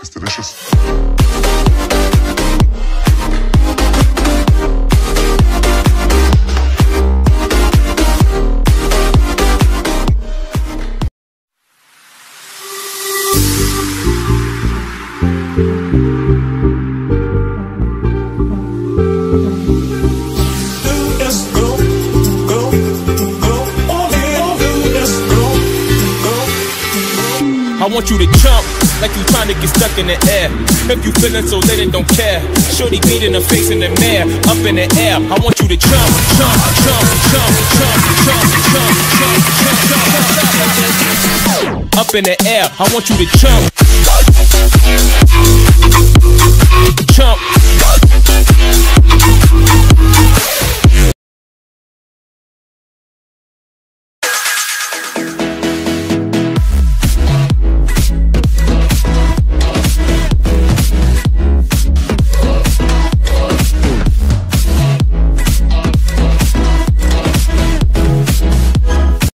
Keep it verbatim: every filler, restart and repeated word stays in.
It's delicious. I want you to jump like you trying to get stuck in the air. If you feeling so lit and don't care, shorty beat in the face in the mirror, up in the air. I want you to jump, jump, jump, jump, jump, jump, jump, jump, jump, jump, jump, up in the air. I want you to jump.